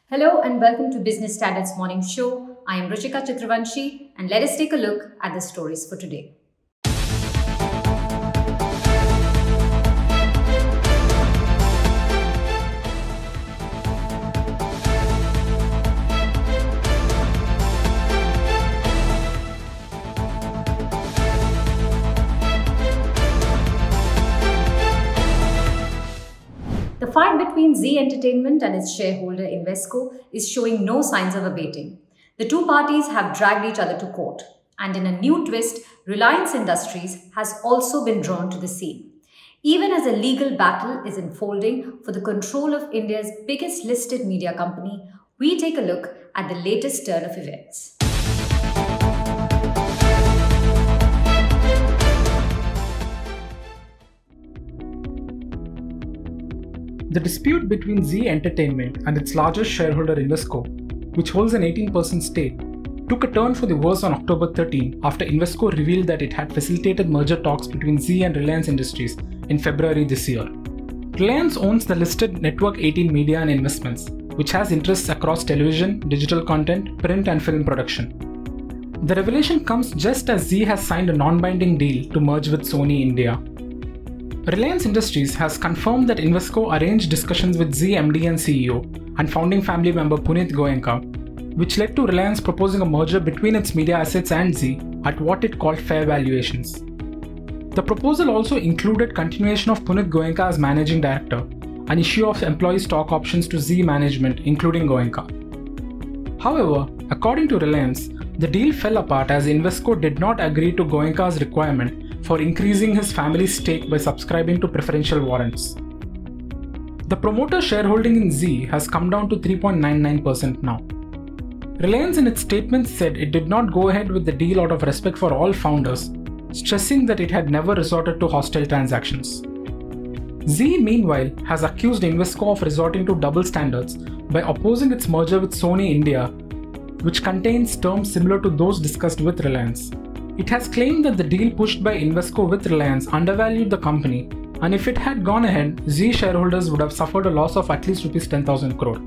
Hello and welcome to Business Standards Morning Show. I am Ruchika Chitravanshi and let us take a look at the stories for today. The fight between Zee Entertainment and its shareholder Invesco is showing no signs of abating. The two parties have dragged each other to court, and in a new twist, Reliance Industries has also been drawn to the scene. Even as a legal battle is unfolding for the control of India's biggest listed media company, we take a look at the latest turn of events. The dispute between Zee Entertainment and its largest shareholder Invesco, which holds an 18% stake, took a turn for the worse on October 13 after Invesco revealed that it had facilitated merger talks between Zee and Reliance Industries in February this year. Reliance owns the listed Network 18 Media and Investments, which has interests across television, digital content, print and film production. The revelation comes just as Zee has signed a non-binding deal to merge with Sony India. Reliance Industries has confirmed that Invesco arranged discussions with Zee MD and CEO and founding family member Punit Goenka, which led to Reliance proposing a merger between its media assets and Zee at what it called fair valuations. The proposal also included continuation of Punit Goenka as managing director, an issue of employee stock options to Zee management including Goenka. However, according to Reliance, the deal fell apart as Invesco did not agree to Goenka's requirement for increasing his family's stake by subscribing to preferential warrants. The promoter shareholding in Zee has come down to 3.99% now. Reliance in its statement said it did not go ahead with the deal out of respect for all founders, stressing that it had never resorted to hostile transactions. Zee, meanwhile, has accused Invesco of resorting to double standards by opposing its merger with Sony India, which contains terms similar to those discussed with Reliance. It has claimed that the deal pushed by Invesco with Reliance undervalued the company, and if it had gone ahead, Zee shareholders would have suffered a loss of at least Rs 10,000 crore.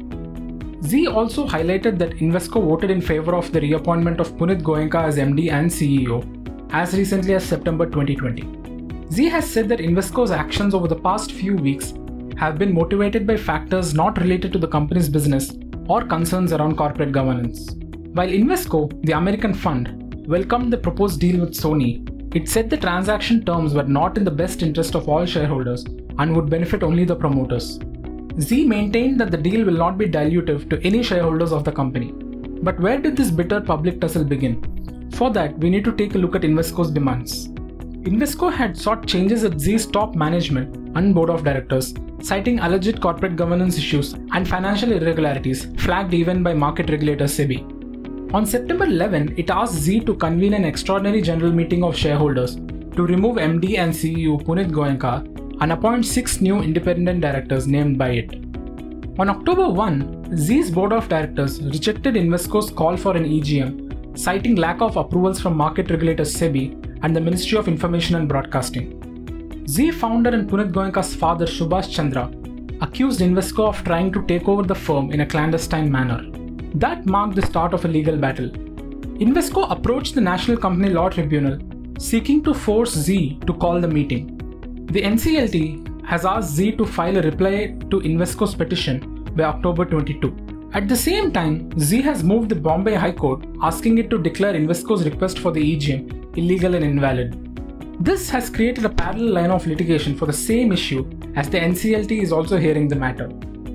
Zee also highlighted that Invesco voted in favor of the reappointment of Punit Goenka as MD and CEO, as recently as September 2020. Zee has said that Invesco's actions over the past few weeks have been motivated by factors not related to the company's business or concerns around corporate governance. While Invesco, the American fund, welcomed the proposed deal with Sony, it said the transaction terms were not in the best interest of all shareholders and would benefit only the promoters. Zee maintained that the deal will not be dilutive to any shareholders of the company. But where did this bitter public tussle begin? For that, we need to take a look at Invesco's demands. Invesco had sought changes at Zee's top management and board of directors, citing alleged corporate governance issues and financial irregularities flagged even by market regulator SEBI. On September 11, it asked Zee to convene an extraordinary general meeting of shareholders to remove MD and CEO Punit Goenka and appoint 6 new independent directors named by it. On October 1, Zee's board of directors rejected Invesco's call for an EGM, citing lack of approvals from market regulator SEBI and the Ministry of Information and Broadcasting. Zee founder and Punit Goenka's father Subhash Chandra accused Invesco of trying to take over the firm in a clandestine manner. That marked the start of a legal battle. Invesco approached the National Company Law Tribunal, seeking to force Zee to call the meeting. The NCLT has asked Zee to file a reply to Invesco's petition by October 22. At the same time, Zee has moved the Bombay High Court, asking it to declare Invesco's request for the EGM illegal and invalid. This has created a parallel line of litigation for the same issue, as the NCLT is also hearing the matter.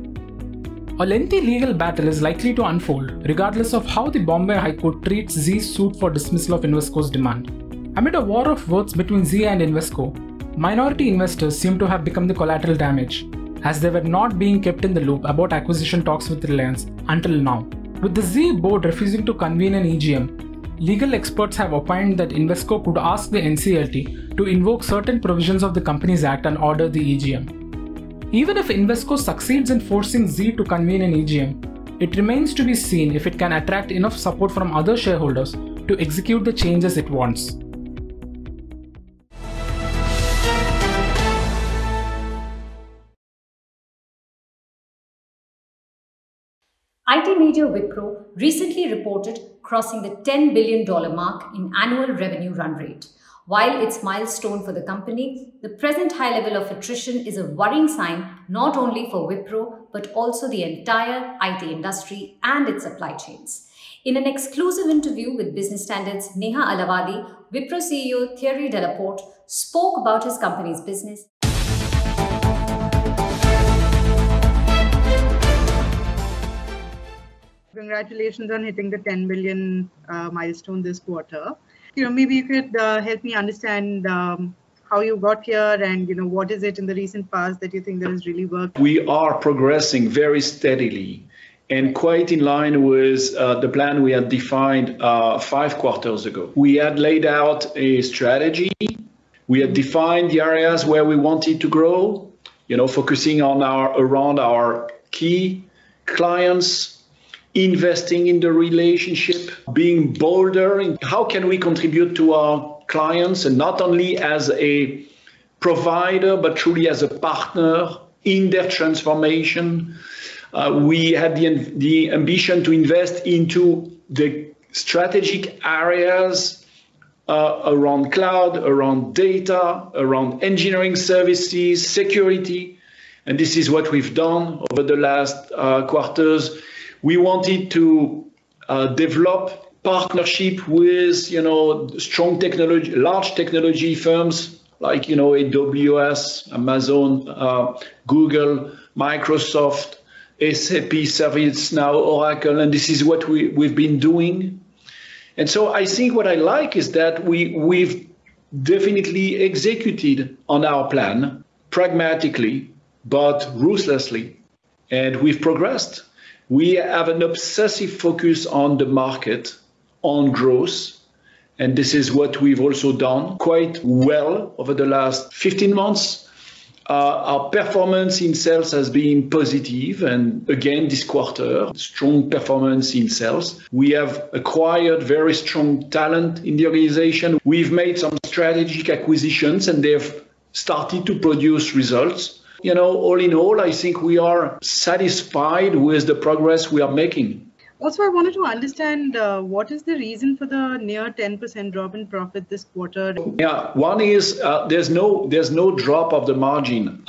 A lengthy legal battle is likely to unfold regardless of how the Bombay High Court treats Zee's suit for dismissal of Invesco's demand. Amid a war of words between Zee and Invesco, minority investors seem to have become the collateral damage, as they were not being kept in the loop about acquisition talks with Reliance until now. With the Zee board refusing to convene an EGM, legal experts have opined that Invesco could ask the NCLT to invoke certain provisions of the Companies Act and order the EGM. Even if Invesco succeeds in forcing Zee to convene an EGM, it remains to be seen if it can attract enough support from other shareholders to execute the changes it wants. IT major Wipro recently reported crossing the $10 billion mark in annual revenue run rate. While it's a milestone for the company, the present high level of attrition is a worrying sign not only for Wipro but also the entire IT industry and its supply chains. In an exclusive interview with Business Standard's Neha Alavadi, Wipro CEO Thierry Delaporte spoke about his company's business. Congratulations on hitting the 10 billion milestone this quarter. Maybe you could help me understand how you got here and, what is it in the recent past that you think that has really worked? We are progressing very steadily and quite in line with the plan we had defined 5 quarters ago. We had laid out a strategy. We had defined the areas where we wanted to grow, focusing on around our key clients, investing in the relationship, being bolder in how can we contribute to our clients, and not only as a provider, but truly as a partner in their transformation. We had the ambition to invest into the strategic areas around cloud, around data, around engineering services, security. And this is what we've done over the last quarters. We wanted to develop partnership with, strong technology, large technology firms like, AWS, Amazon, Google, Microsoft, SAP, ServiceNow, Oracle, and this is what we've been doing. And so I think what I like is that we've definitely executed on our plan pragmatically, but ruthlessly, and we've progressed. We have an obsessive focus on the market, on growth, and this is what we've also done quite well over the last 15 months. Our performance in sales has been positive, and again this quarter, strong performance in sales. We have acquired very strong talent in the organization. We've made some strategic acquisitions, and they've started to produce results. All in all, I think we are satisfied with the progress we are making. Also, I wanted to understand what is the reason for the near 10% drop in profit this quarter? Yeah, one is there's no drop of the margin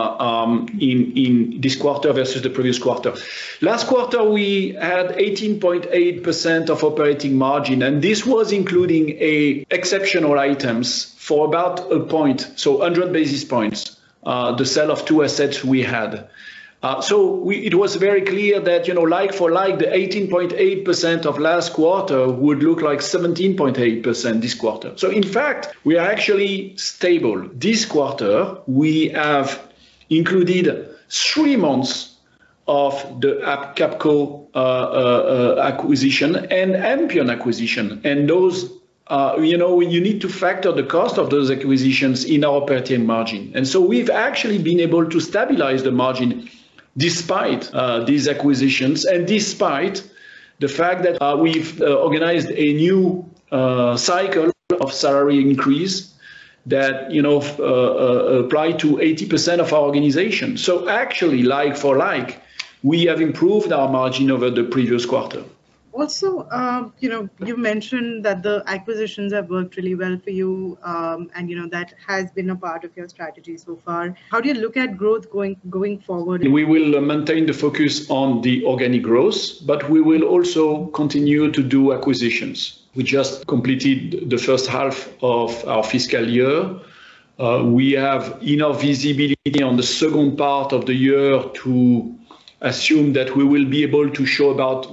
in this quarter versus the previous quarter. Last quarter, we had 18.8% of operating margin, and this was including exceptional items for about a point, so 100 basis points. The sale of 2 assets we had. It was very clear that, like for like, the 18.8% of last quarter would look like 17.8% this quarter. So in fact, we are actually stable. This quarter, we have included 3 months of the Capco acquisition and Ampion acquisition. And those you need to factor the cost of those acquisitions in our operating margin. And so we've actually been able to stabilize the margin despite these acquisitions and despite the fact that we've organized a new cycle of salary increase that apply to 80% of our organization. So actually, like for like, we have improved our margin over the previous quarter. Also, you mentioned that the acquisitions have worked really well for you, and that has been a part of your strategy so far. How do you look at growth going forward? We will maintain the focus on the organic growth, but we will also continue to do acquisitions. We just completed the first half of our fiscal year. We have enough visibility on the second part of the year to assume that we will be able to show about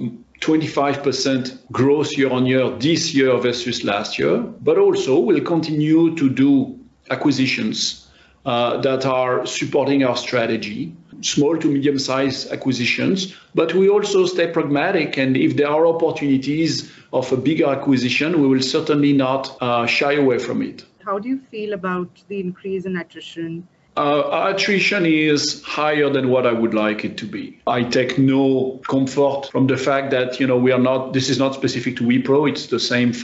25% growth year on year this year versus last year, but also we'll continue to do acquisitions that are supporting our strategy, small to medium-sized acquisitions, but we also stay pragmatic, and if there are opportunities of a bigger acquisition, we will certainly not shy away from it. How do you feel about the increase in attrition? Our attrition is higher than what I would like it to be. I take no comfort from the fact that, this is not specific to Wipro, it's the same for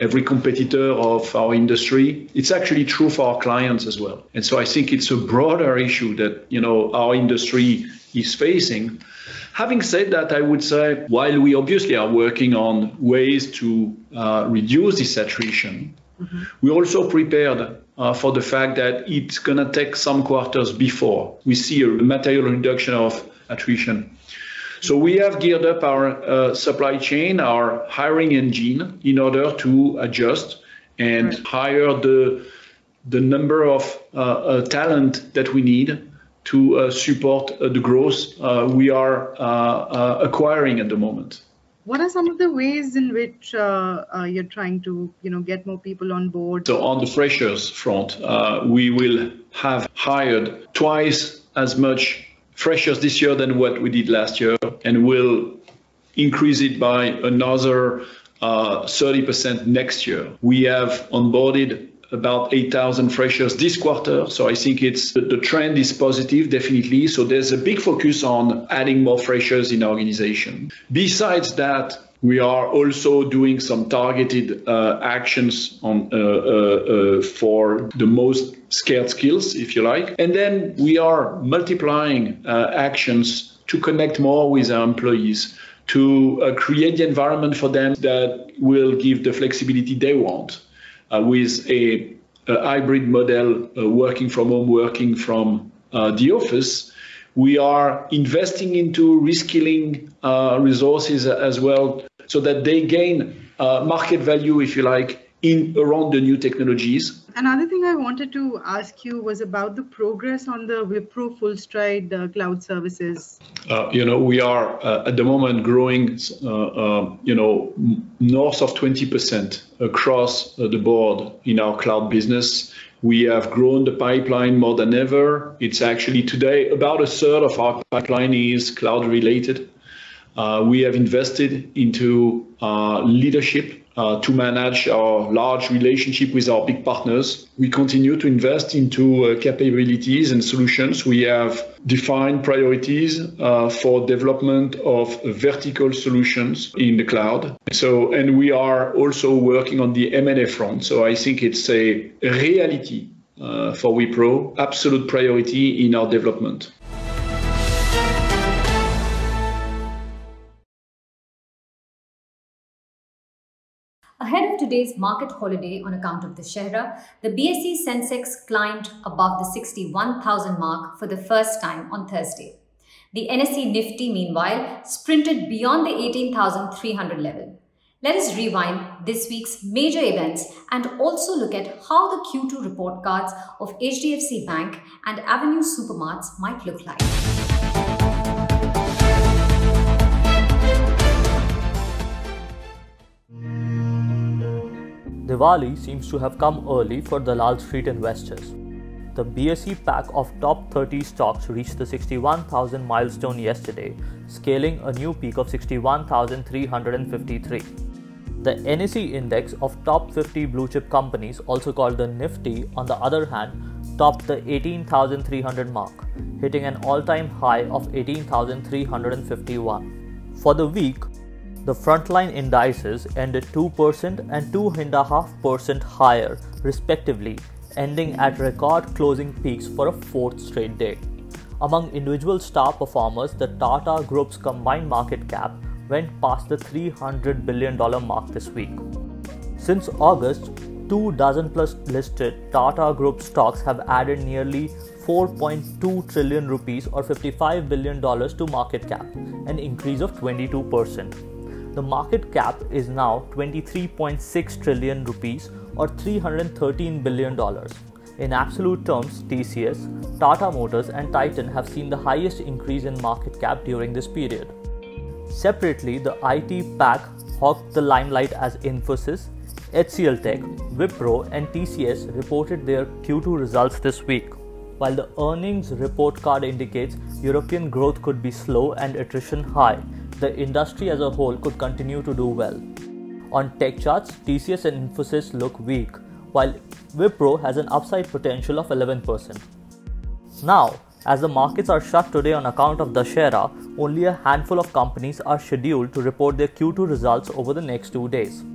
every competitor of our industry. It's actually true for our clients as well. And so I think it's a broader issue that, our industry is facing. Having said that, I would say, while we obviously are working on ways to reduce this attrition, we're also prepared for the fact that it's going to take some quarters before we see a material reduction of attrition. So we have geared up our supply chain, our hiring engine, in order to adjust and hire the number of talent that we need to support the growth we are acquiring at the moment. What are some of the ways in which you're trying to, get more people on board? So on the freshers front, we will have hired twice as much freshers this year than what we did last year, and we'll increase it by another 30% next year. We have onboarded about 8,000 freshers this quarter. So I think the trend is positive, definitely. So there's a big focus on adding more freshers in our organization. Besides that, we are also doing some targeted actions on for the most scarce skills, if you like. And then we are multiplying actions to connect more with our employees, to create the environment for them that will give the flexibility they want. With a hybrid model, working from home, working from the office, we are investing into reskilling resources as well, so that they gain market value, if you like, around the new technologies. Another thing I wanted to ask you was about the progress on the Wipro FullStride cloud services. We are at the moment growing, north of 20% across the board in our cloud business. We have grown the pipeline more than ever. It's actually today about a third of our pipeline is cloud related. We have invested into leadership to manage our large relationship with our big partners. We continue to invest into capabilities and solutions. We have defined priorities for development of vertical solutions in the cloud. And we are also working on the M&A front. So I think it's a reality for Wipro, absolute priority in our development. Ahead of today's market holiday on account of Dussehra, the BSE Sensex climbed above the 61,000 mark for the first time on Thursday. The NSE Nifty, meanwhile, sprinted beyond the 18,300 level. Let us rewind this week's major events and also look at how the Q2 report cards of HDFC Bank and Avenue Supermarts might look like. Diwali seems to have come early for Dalal Street investors. The BSE pack of top 30 stocks reached the 61,000 milestone yesterday, scaling a new peak of 61,353. The NSE index of top 50 blue chip companies, also called the Nifty, on the other hand, topped the 18,300 mark, hitting an all-time high of 18,351. For the week, the frontline indices ended 2% and 2.5% higher, respectively, ending at record closing peaks for a fourth straight day. Among individual star performers, the Tata Group's combined market cap went past the $300 billion mark this week. Since August, 24 plus listed Tata Group stocks have added nearly 4.2 trillion rupees or $55 billion to market cap, an increase of 22%. The market cap is now 23.6 trillion rupees or $313 billion. In absolute terms, TCS, Tata Motors and Titan have seen the highest increase in market cap during this period. Separately, the IT pack hawked the limelight as Infosys, HCL Tech, Wipro and TCS reported their Q2 results this week. While the earnings report card indicates European growth could be slow and attrition high, the industry as a whole could continue to do well. On tech charts, TCS and Infosys look weak, while Wipro has an upside potential of 11%. Now, as the markets are shut today on account of Dussehra, only a handful of companies are scheduled to report their Q2 results over the next 2 days.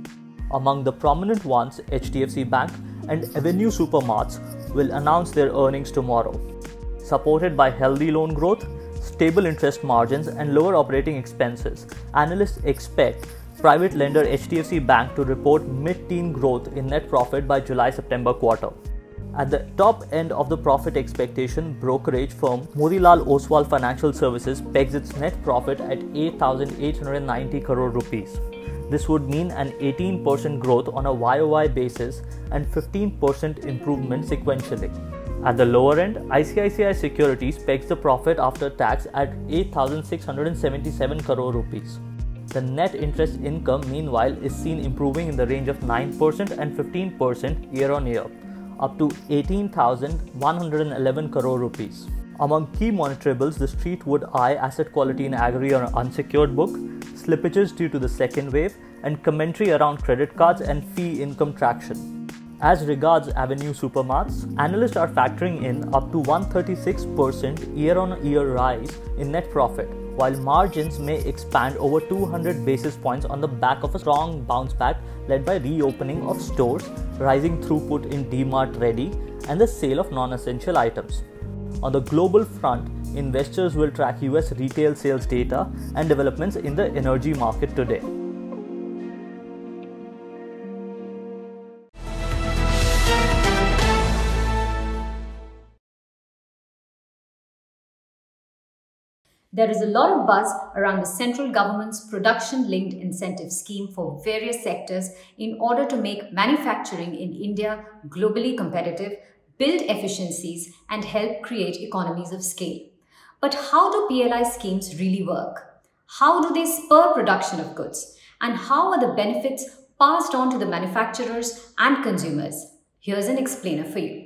Among the prominent ones, HDFC Bank and Avenue Supermarts will announce their earnings tomorrow. Supported by healthy loan growth, stable interest margins and lower operating expenses, analysts expect private lender HDFC Bank to report mid-teen growth in net profit by July-September quarter. At the top end of the profit expectation, brokerage firm Motilal Oswal Financial Services pegs its net profit at 8,890 crore rupees. This would mean an 18% growth on a YOY basis and 15% improvement sequentially. At the lower end, ICICI Securities pegs the profit after tax at 8,677 crore rupees. The net interest income, meanwhile, is seen improving in the range of 9% and 15% year-on-year, up to 18,111 crore rupees. Among key monitorables, the street would eye asset quality in agri or unsecured book, slippages due to the second wave, and commentary around credit cards and fee income traction. As regards Avenue Supermarts, analysts are factoring in up to 136% year-on-year rise in net profit, while margins may expand over 200 basis points on the back of a strong bounce back led by reopening of stores, rising throughput in D-Mart Ready, and the sale of non-essential items. On the global front, investors will track US retail sales data and developments in the energy market today. There is a lot of buzz around the central government's production-linked incentive scheme for various sectors in order to make manufacturing in India globally competitive, build efficiencies, and help create economies of scale. But how do PLI schemes really work? How do they spur production of goods? And how are the benefits passed on to the manufacturers and consumers? Here's an explainer for you.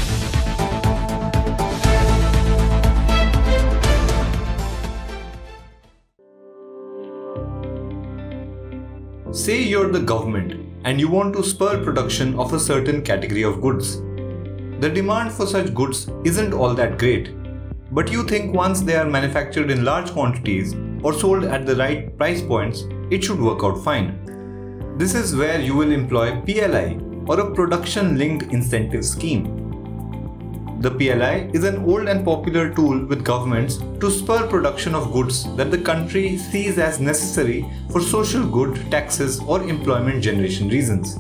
Say you're the government and you want to spur production of a certain category of goods. The demand for such goods isn't all that great, but you think once they are manufactured in large quantities or sold at the right price points, it should work out fine. This is where you will employ PLI, or a production-linked incentive scheme. The PLI is an old and popular tool with governments to spur production of goods that the country sees as necessary for social good, taxes, or employment generation reasons.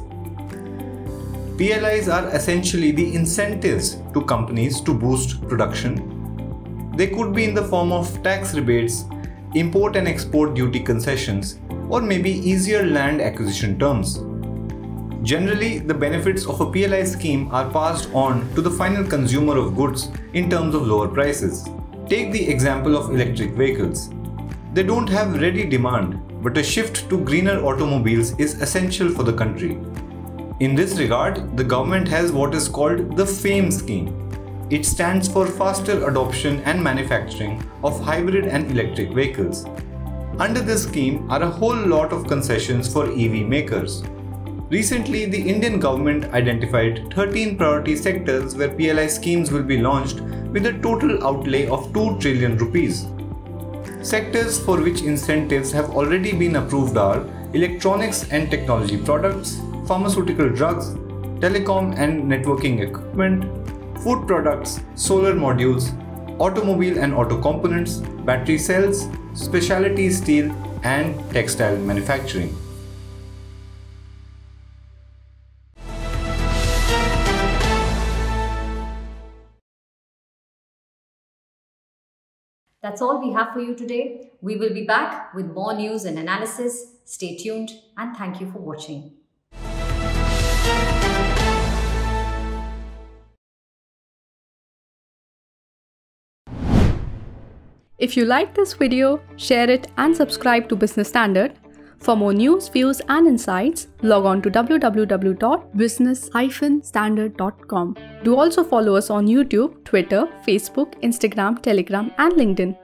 PLIs are essentially the incentives to companies to boost production. They could be in the form of tax rebates, import and export duty concessions, or maybe easier land acquisition terms. Generally, the benefits of a PLI scheme are passed on to the final consumer of goods in terms of lower prices. Take the example of electric vehicles. They don't have ready demand, but a shift to greener automobiles is essential for the country. In this regard, the government has what is called the FAME scheme. It stands for Faster Adoption and Manufacturing of Hybrid and Electric Vehicles. Under this scheme are a whole lot of concessions for EV makers. Recently, the Indian government identified 13 priority sectors where PLI schemes will be launched with a total outlay of 2 trillion rupees. Sectors for which incentives have already been approved are electronics and technology products, pharmaceutical drugs, telecom and networking equipment, food products, solar modules, automobile and auto components, battery cells, specialty steel, and textile manufacturing. That's all we have for you today. We will be back with more news and analysis. Stay tuned and thank you for watching. If you like this video, share it and subscribe to Business Standard. For more news, views and insights, log on to www.business-standard.com. Do also follow us on YouTube, Twitter, Facebook, Instagram, Telegram and LinkedIn.